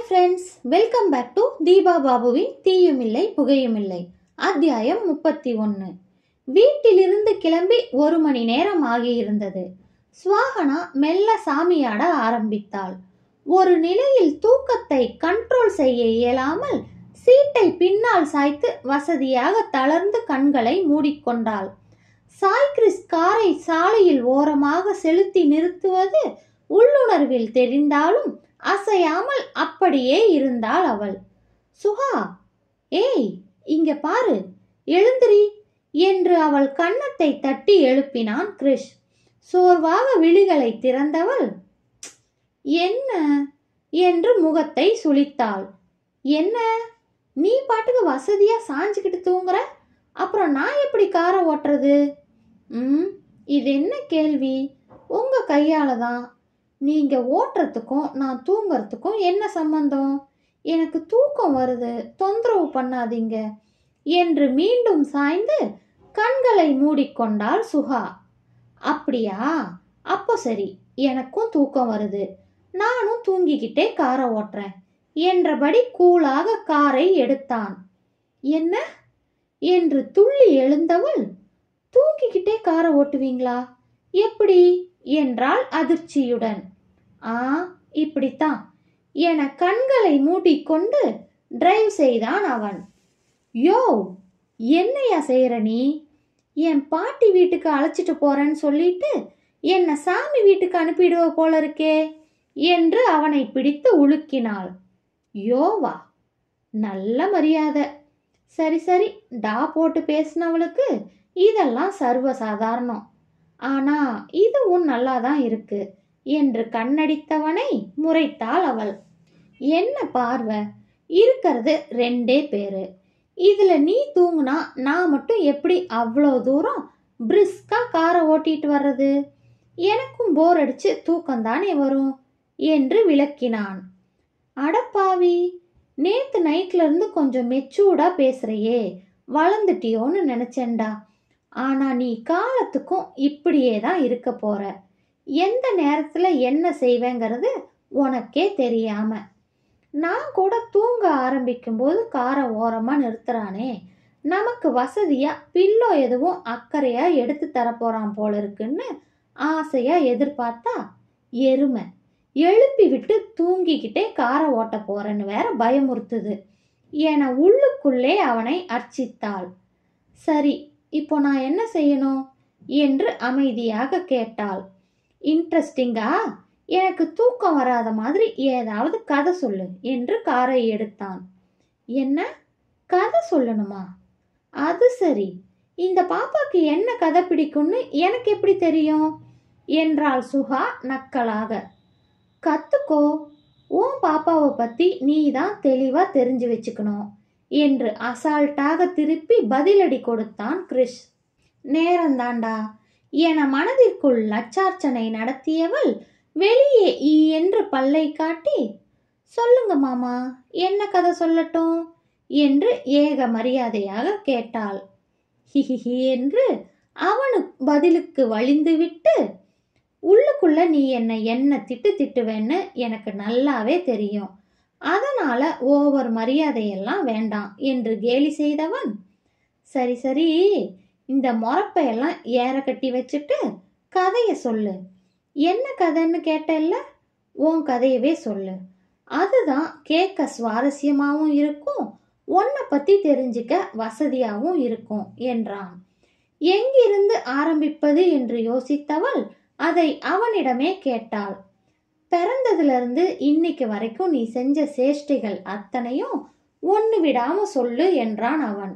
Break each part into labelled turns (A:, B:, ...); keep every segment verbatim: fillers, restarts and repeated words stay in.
A: Friends, welcome back to Deepa பாபுவின் தீயுமில்லை புகையுமில்லை. அத்தியாயம் முப்பத்தி ஒன்று. வீட்டிலிருந்து கிளம்பி ஒரு மணி நேரம் ஆகியிருந்தது. சுவாகனா மெல்ல சாமியாட ஆரம்பித்தாள். ஒரு நிலையில் தூக்கத்தை கண்ட்ரோல் செய்ய இயலாமல் சீட்டை பின்னால் சாய்த்து வசதியாக தளர்ந்து கண்களை மூடிக்கொண்டாள். சாய் கிறிஸ் காரை சாலையில் ஓரமாக செலுத்தி நிறுத்துவது உள்ளுணர்வில் தெரிந்தாலும் அசையாமல் அப்படியே இருந்தாள் அவள். சுகா, ஏய் இங்க பாரு, எழுந்திரி என்று அவள் கன்னத்தை தட்டி எழுப்பினான் கிறிஷ். சோர்வாக விழிகளை திறந்தவள் என்ன என்று முகத்தை சுளித்தாள். என்ன, நீ பாட்டுக்கு வசதியா சாஞ்சுக்கிட்டு தூங்குற, அப்புறம் நான் எப்படி காரை ஓட்டுறது? ம் இது என்ன கேள்வி? உங்க கையால தான். நீங்க ஓட்டுறதுக்கும் நான் தூங்குறதுக்கும் என்ன சம்பந்தம்? எனக்கு தூக்கம் வருது, தொந்தரவு பண்ணாதீங்க என்று மீண்டும் சாய்ந்து கண்களை மூடிக்கொண்டாள் சுகா. அப்படியா, அப்போ சரி, எனக்கும் தூக்கம் வருது, நானும் தூங்கிக்கிட்டே காரை ஓட்டுறேன் என்றபடி கூலாக காரை எடுத்தான். என்ன என்று துள்ளி எழுந்தவள், தூங்கிக்கிட்டே காரை ஓட்டுவீங்களா, எப்படி என்றாள் அதிர்ச்சியுடன். ஆ, இப்படித்தான் என கண்களை மூடிக்கொண்டு டிரைவ் செய்தான் அவன். யோ, என்னையா செய்யற நீ? என் பாட்டி வீட்டுக்கு அழைச்சிட்டு போறேன்னு சொல்லிட்டு என்னை சாமி வீட்டுக்கு அனுப்பிடுவ போல இருக்கே என்று அவனை பிடித்து உலுக்கினாள். யோவா, நல்ல மரியாதை. சரி சரி, டா போட்டு பேசினவளுக்கு இதெல்லாம் சர்வசாதாரணம். ஆனா இதுவும் நல்லாதான் இருக்கு என்று கண்ணடித்தவனை முறைத்தாள் அவள். என்ன பார்வை, இருக்கிறது ரெண்டே பேரு, இதுல நீ தூங்குனா நான் மட்டும் எப்படி அவ்வளோ தூரம் பிரிஸ்கா காரை ஓட்டிட்டு வர்றது? எனக்கும் போர் அடிச்சு தூக்கம்தானே வரும் என்று விளக்கினான். அடப்பாவி, நேத்து நைட்ல இருந்து கொஞ்சம் மெச்சூர்டா பேசுறையே, வளர்ந்துட்டியோன்னு நினைச்சேன்டா. ஆனா நீ காலத்துக்கும் இப்படியே தான் இருக்க போற. எந்த நேரத்துல என்ன செய்வேங்கிறது உனக்கே தெரியாம. நான் கூட தூங்க ஆரம்பிக்கும் போது காரை ஓரமா நிறுத்துறானே, நமக்கு வசதியா பில்லோ எதுவும் அக்கறையா எடுத்து தரப்போறான் போல இருக்குன்னு ஆசையா எதிர்பார்த்தா எருமை எழுப்பி விட்டு தூங்கிக்கிட்டே காரை ஓட்ட போறேன்னு வேற பயமுறுத்துது என உள்ளுக்குள்ளே அவனை அர்ச்சித்தாள். சரி, இப்போ நான் என்ன செய்யணும் என்று அமைதியாக கேட்டாள். இன்ட்ரெஸ்டிங்கா, எனக்கு தூக்கம் வராத மாதிரி ஏதாவது கதை சொல்லு என்று காரை எடுத்தான். என்ன கதை சொல்லணுமா? அது சரி, இந்த பாப்பாக்கு என்ன கதை பிடிக்கும்னு எனக்கு எப்படி தெரியும் என்றாள் சுகா நக்கலாக. கத்துக்கோ, உன் பாப்பாவை பத்தி நீ தான் தெளிவா தெரிஞ்சு வச்சுக்கணும் என்று அசால்ட்டாக திருப்பி பதிலடி கொடுத்தான் கிறிஷ். நேரந்தாண்டா என மனதிற்குள் லட்சார்ச்சனை நடத்தியவள் வெளியே ஈ என்று பல்லை காட்டி, சொல்லுங்க மாமா, என்ன கதை சொல்லட்டும் என்று ஏக மரியாதையாக கேட்டாள். ஹிஹிஹி என்று அவனு பதிலுக்கு வழிந்துவிட்டு, உள்ளுக்குள்ள நீ என்னை என்ன திட்டு திட்டுவேன்னு எனக்கு நல்லாவே தெரியும், அதனால ஓவர் மரியாதையெல்லாம் வேண்டாம் என்று கேலி செய்தவன், சரி சரி, இந்த மொறப்பையெல்லாம் ஏற கட்டி வச்சுட்டு கதைய சொல்லு. என்ன கதைன்னு கேட்டல்ல, உன் கதையவே சொல்லு, அதுதான் கேட்க சுவாரஸ்யமாகவும் இருக்கும், உன்னை பத்தி தெரிஞ்சுக்க வசதியாகவும் இருக்கும் என்றான். எங்கிருந்து ஆரம்பிப்பது என்று யோசித்தவள் அதை அவனிடமே கேட்டாள். பிறந்ததுல இன்னைக்கு வரைக்கும் நீ செஞ்ச சேஷ்டைகள் அத்தனையும் ஒன்னு விடாம சொல்லு என்றான் அவன்.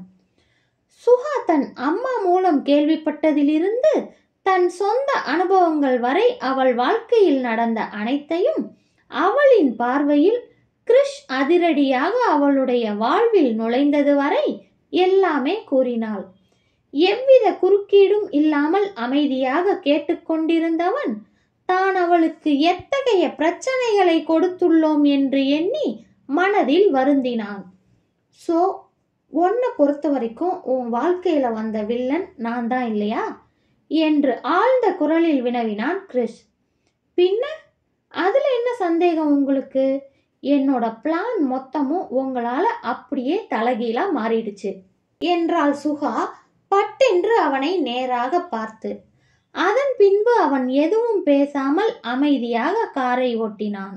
A: சுகா தன் அம்மா மூலம் கேள்விப்பட்டதிலிருந்து தன் சொந்த அனுபவங்கள் வரை அவள் வாழ்க்கையில் நடந்த அனைத்தையும் அவளின் பார்வையில் கிறிஷ் அதிரடியாக அவளுடைய வாழ்வில் நுழைந்தது வரை எல்லாமே கூறினாள். எவ்வித குறுக்கீடும் இல்லாமல் அமைதியாக கேட்டுக்கொண்டிருந்தவன் தான் அவளுக்கு எத்தகைய பிரச்சனைகளை கொடுத்துள்ளோம் என்று எண்ணி மனதில் வருந்தினான். சோ, உன்னை பொறுத்த வரைக்கும் உன் வாழ்க்கையில வந்த வில்லன் நான் தான் இல்லையா என்று ஆழ்ந்த குரலில் வினவினான் கிறிஷ். பின்ன அதுல என்ன சந்தேகம் உங்களுக்கு என்னோட பிளான் மொத்தமும் உங்களால அப்படியே தலைகீழா மாறிடுச்சு என்றாள் சுகா பட்டென்று அவனை நேராக பார்த்து. அதன் பின்பு அவன் எதுவும் பேசாமல் அமைதியாக காரை ஓட்டினான்.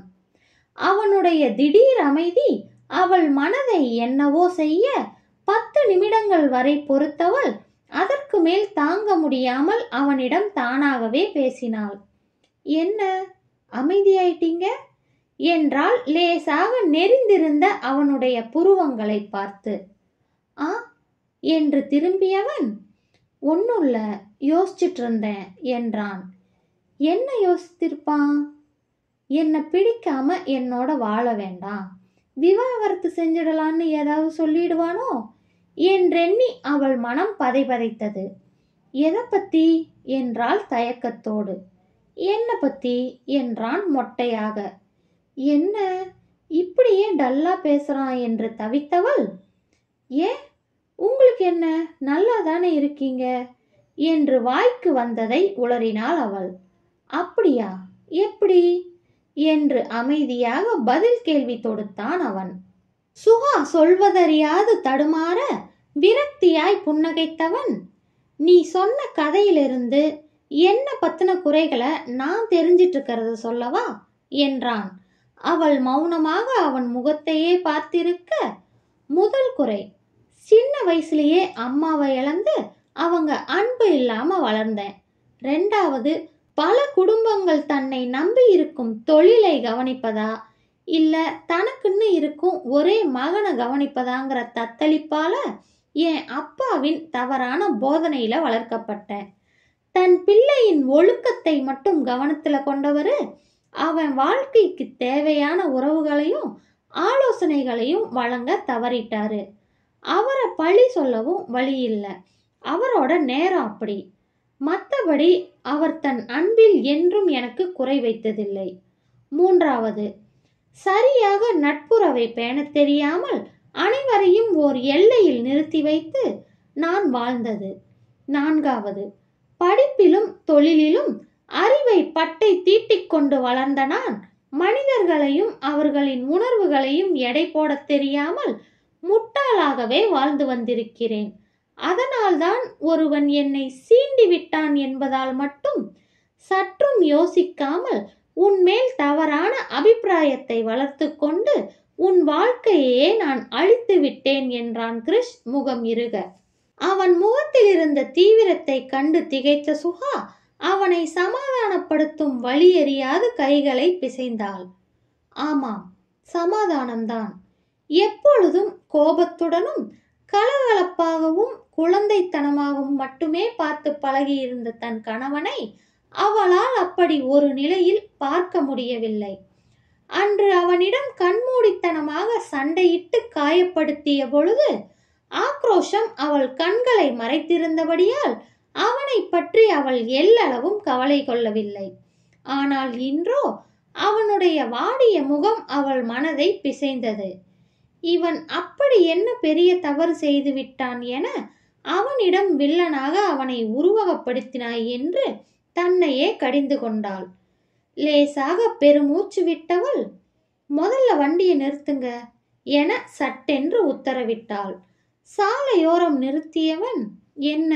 A: அவனுடைய திடீர் அமைதி அவள் மனதை என்னவோ செய்ய பத்து நிமிடங்கள் வரை பொறுத்தவள் அதற்கு மேல் தாங்க முடியாமல் அவனிடம் தானாகவே பேசினாள். என்ன அமைதியாயிட்டீங்க என்றாள் லேசாக நெறிந்திருந்த அவனுடைய புருவங்களை பார்த்து. ஆ என்று திரும்பியவன், ஒன்னுல்ல, யோசிச்சுட்டு இருந்தேன் என்றான். என்ன யோசித்திருப்பான்? என்னை பிடிக்காம என்னோட வாழ வேண்டாம், விவாகரத்து செஞ்சிடலான்னு ஏதாவது சொல்லிடுவானோ என்றெண்ணி அவள் மனம் பதைபதைத்தது. எதை பத்தி என்றாள் தயக்கத்தோடு. என்ன பத்தி என்றான் மொட்டையாக. என்ன இப்படியே டல்லா பேசுறான் என்று தவித்தவள், ஏன் உங்களுக்கு என்ன, நல்லா தானே இருக்கீங்க என்று வாய்க்கு வந்ததை உளறினாள் அவள். அப்படியா, எப்படி என்று அமைதியாக பதில் கேள்வி தொடுத்தான் அவன். சுகா சொல்வதறியாது தடுமாற விரக்தியாய் புன்னகைத்தவன், நீ சொன்ன கதையிலிருந்து என்ன பத்தின குறைகளை நான் தெரிஞ்சிட்டு இருக்கிறத சொல்லவா என்றான். அவள் மௌனமாக அவன் முகத்தையே பார்த்திருக்க, முதல் குறை, சின்ன வயசுலயே அம்மாவை இழந்து அவங்க அன்பு இல்லாம வளர்ந்தேன். ரெண்டாவது, பல குடும்பங்கள் தன்னை நம்பி இருக்கும் தொழிலை கவனிப்பதா இல்ல தனக்குன்னு இருக்கும் ஒரே மகனை கவனிப்பதாங்கிற தத்தளிப்பால என் அப்பாவின் தவறான போதனையில வளர்க்கப்பட்டேன். தன் பிள்ளையின் ஒழுக்கத்தை மட்டும் கவனத்துல கொண்டவரு அவன் வாழ்க்கைக்கு தேவையான உறவுகளையும் ஆலோசனைகளையும் வழங்க தவறிட்டாரு. அவரை பழி சொல்லவும் வழி இல்லை, அவரோட நேரம் அப்படி. மற்றபடி அவர் தன் அன்பில் என்றும் எனக்கு குறை வைத்ததில்லை. மூன்றாவது, சரியாக நட்புறவை பேண தெரியாமல் அனைவரையும் ஓர் எல்லையில் நிறுத்தி வைத்து நான் வாழ்ந்தது. நான்காவது, படிப்பிலும் தொழிலிலும் அறிவை பட்டை தீட்டிக் கொண்டு வளர்ந்த நான் மனிதர்களையும் அவர்களின் உணர்வுகளையும் எடை போட தெரியாமல் முட்டாளாகவே வாழ்ந்து வந்திருக்கிறேன். அதனால்தான் ஒருவன் என்னை சீண்டி விட்டான் என்பதால் மட்டும் சற்றும் யோசிக்காமல் உன்மேல் தவறான அபிப்பிராயத்தை வளர்த்து கொண்டு உன் வாழ்க்கையே நான் அழித்து விட்டேன் என்றான் கிருஷ் முகம் இருக. அவன் முகத்தில் இருந்த தீவிரத்தை கண்டு திகைத்த சுகா அவனை சமாதானப்படுத்தும் வழி எறியாது கைகளை பிசைந்தாள். ஆமாம், சமாதானம்தான். எப்பொழுதும் கோபத்துடனும் கலகலப்பாகவும் குழந்தைத்தனமாகவும் மட்டுமே பார்த்து பழகியிருந்த தன் கணவனை அவளால் அப்படி ஒரு நிலையில் பார்க்க முடியவில்லை. அன்று அவனிடம் கண்மூடித்தனமாக சண்டையிட்டு காயப்படுத்திய பொழுது ஆக்ரோஷம் அவள் கண்களை மறைத்திருந்தபடியால் அவனை பற்றி அவள் எல்லளவும் கவலை கொள்ளவில்லை. ஆனால் இன்றோ அவனுடைய வாடிய முகம் அவள் மனதை பிசைந்தது. இவன் அப்படி என்ன பெரிய தவறு செய்து விட்டான் என அவனிடம் வில்லனாக அவனை உருவகப்படுத்தினாய் என்று தன்னையே கடிந்து கொண்டாள். லேசாக பெருமூச்சு விட்டவள், முதல்ல வண்டியை நிறுத்துங்க என சட்டென்று உத்தரவிட்டாள். சாலையோரம் நிறுத்தியவன், என்ன,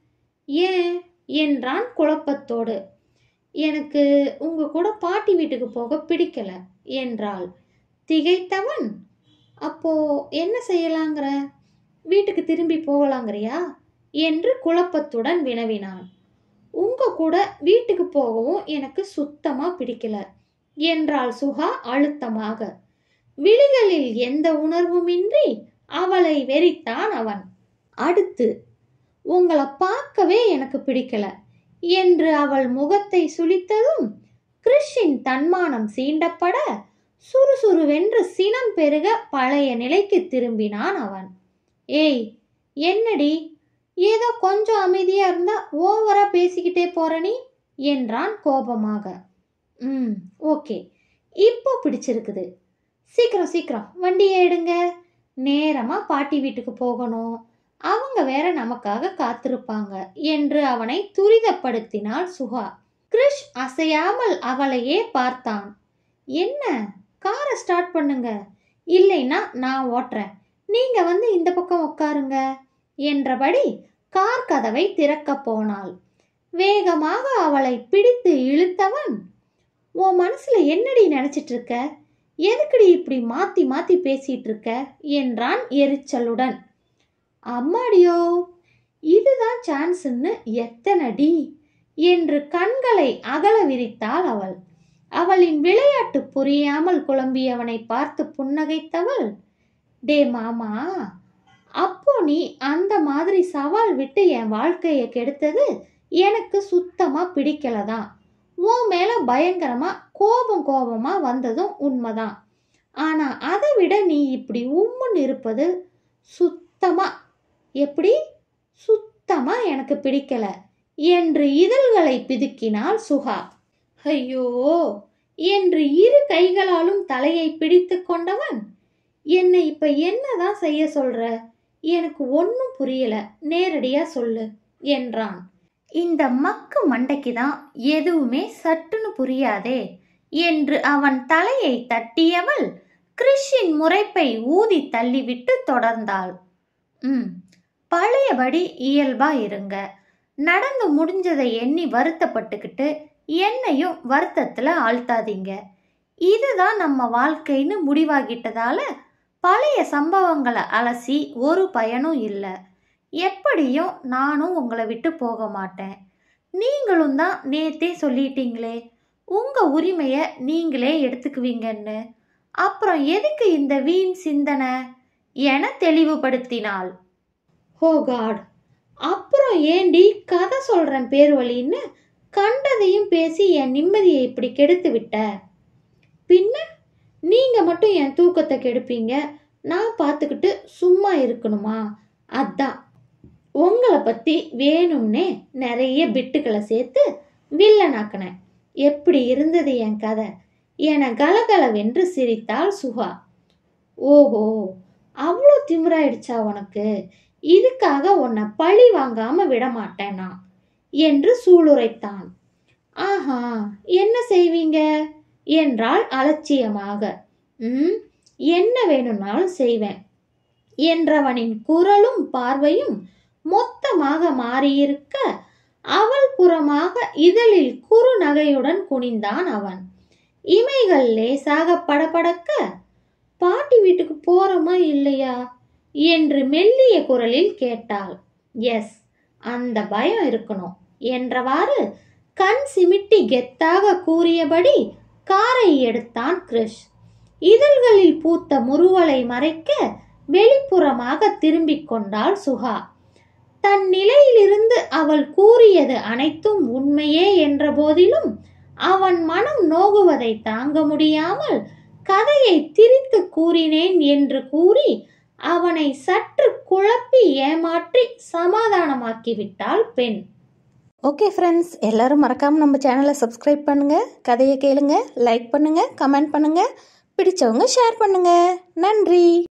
A: ஏன் என்றான் குழப்பத்தோடு. எனக்கு உங்க கூட பாட்டி வீட்டுக்கு போக பிடிக்கல என்றாள். திகைத்தவன், அப்போ என்ன செய்யலாங்கிற, வீட்டுக்கு திரும்பி போகலாங்கிறியா என்று குழப்பத்துடன் வினவினான். உங்க கூட வீட்டுக்கு போகவும் எனக்கு சுத்தமா பிடிக்கல என்றாள் சுகா அழுத்தமாக. விழிகளில் எந்த உணர்வுமின்றி அவளை வெறித்தான் அவன். அடுத்து, உங்களை பார்க்கவே எனக்கு பிடிக்கல என்று அவள் முகத்தை சுளித்ததும் கிருஷின் தன்மானம் சீண்டப்பட சுறுசுறுவென்று சினம் பெருக பழைய நிலைக்கு திரும்பினான் அவன். ஏய், என்னடி, ஏதோ கொஞ்சம் அமைதியா இருந்தா ஓவரா பேசிக்கிட்டே போற நீ என்றான் கோபமாக. ம் ஓகே, இப்போ பிடிச்சிருக்குது. சீக்கிரம் சீக்கிரம் வண்டியை எடுங்க, நேரமா பாட்டி வீட்டுக்கு போகணும், அவங்க வேற நமக்காக காத்திருப்பாங்க என்று அவனை துரிதப்படுத்தினாள் சுகா. கிருஷ் அசையாமல் அவளையே பார்த்தான். என்ன, காரை ஸ்டார்ட் பண்ணுங்க, இல்லைன்னா நான் ஓட்டுறேன், நீங்க வந்து இந்த பக்கம் உட்காருங்க என்றபடி கார் கதவை திறக்கப் போனாள். வேகமாக அவளை பிடித்து இழுத்தவன், உன் மனசுல என்னடி நினைச்சிட்டு இருக்க, எதுக்குடி இப்படி மாத்தி மாத்தி பேசிட்டு இருக்க என்றான் எரிச்சலுடன். அம்மாடியோ, இதுதான் சான்ஸ்ன்னு எத்தனடி என்று கண்களை அகல விரித்தாள் அவள். அவளின் விளையாட்டு புரியாமல் குழம்பியவனை பார்த்து புன்னகைத்தவள், டே மாமா, அப்போ நீ அந்த மாதிரி சவால் விட்டு என் வாழ்க்கையை கெடுத்தது எனக்கு சுத்தமா பிடிக்கலதான். உன் மேல பயங்கரமா கோபம் கோபமா வந்ததும் உண்மைதான். ஆனா அதை விட நீ இப்படி உம்முன்னு இருப்பது சுத்தமா எப்படி சுத்தமா எனக்கு பிடிக்கல என்று இதழ்களை பிதுக்கினாள் சுகா. ஐயோ என்று இரு கைகளாலும் தலையை பிடித்து கொண்டவன், என்னை இப்ப என்னதான் செய்ய சொல்ற, எனக்கு ஒன்னும் புரியல, நேரடியா சொல்லு என்றான். இந்த மக்கு மண்டைக்கு தான் எதுவுமே சட்டுன்னு புரியாதே என்று அவன் தலையை தட்டியவள் கிறிஷின் முறைப்பை ஊதி தள்ளிவிட்டு தொடர்ந்தாள். ம் பழையபடி இயல்பா இருங்க, நடந்து முடிஞ்சதை எண்ணி வருத்தப்பட்டுக்கிட்டு என்னையும் வருத்தத்துல ஆழ்த்தாதீங்க. இதுதான் நம்ம வாழ்க்கைன்னு முடிவாகிட்டதால பழைய சம்பவங்களை அலசி ஒரு பயனும் இல்லை. எப்படியும் நானும் உங்களை விட்டு போக மாட்டேன். நீங்களும் தான் நேத்தே சொல்லிட்டீங்களே உங்க உரிமைய நீங்களே எடுத்துக்குவீங்கன்னு, அப்புறம் எதுக்கு இந்த வீண் சிந்தனை என தெளிவுபடுத்தினாள். ஓ காட், அப்புறம் ஏண்டி கதை சொல்றேன் பேர் வழின்னு கண்டதையும் பேசி என் நிம்மதியை இப்படி கெடுத்து விட்ட? பின்ன நீங்க மட்டும் என் தூக்கத்தை கெடுப்பீங்க, நான் பார்த்துக்கிட்டு சும்மா இருக்கணுமா? அதான் உங்களை பத்தி வேணும்னே நிறைய பிட்டுக்களை சேர்த்து வில்லனாக்கினேன். எப்படி இருந்தது என் கதை என கலகலவென்று சிரித்தாள் சுகா. ஓஹோ, அவ்வளோ திமிராயிடுச்சா உனக்கு? இதுக்காக உன்னை பழி வாங்காம விட மாட்டேனா என்று சூளுரைத்தான். ஆஹா, என்ன செய்வீங்க என்றாள் அலட்சியமாக. ம் என்ன வேணும்னாலும் செய்வேன் என்றவனின் குரலும் பார்வையும் மொத்தமாக மாறியிருக்க அவள் புறமாக இதழில் குறு நகையுடன் குனிந்தான் அவன். இமைகள் லேசாக படபடக்க, பாட்டி வீட்டுக்கு போறோமா இல்லையா என்று மெல்லிய குரலில் கேட்டாள். எஸ், அந்த பயம் இருக்கணும் என்றவாறு கண் சிமிட்டி கெத்தாக கூறியபடி காரை எடுத்தான் கிறிஷ். இதழ்களில் பூத்த முறுவலை மறைக்க வெளிப்புறமாக திரும்பிக் கொண்டாள் சுகா. தன் நிலையிலிருந்து அவள் கூறியது அனைத்தும் உண்மையே என்ற போதிலும் அவன் மனம் நோகுவதை தாங்க முடியாமல் கதையை திரித்து கூறினேன் என்று கூறி அவனை சற்று குழப்பி ஏமாற்றி சமாதானமாக்கி விட்டாள் பெண். ஓகே ஃப்ரெண்ட்ஸ், எல்லாரும் மறக்காமல் நம்ம சேனலை சப்ஸ்கிரைப் பண்ணுங்கள், கதையை கேளுங்க, லைக் பண்ணுங்கள், கமெண்ட் பண்ணுங்கள், பிடிச்சவங்க ஷேர் பண்ணுங்கள். நன்றி.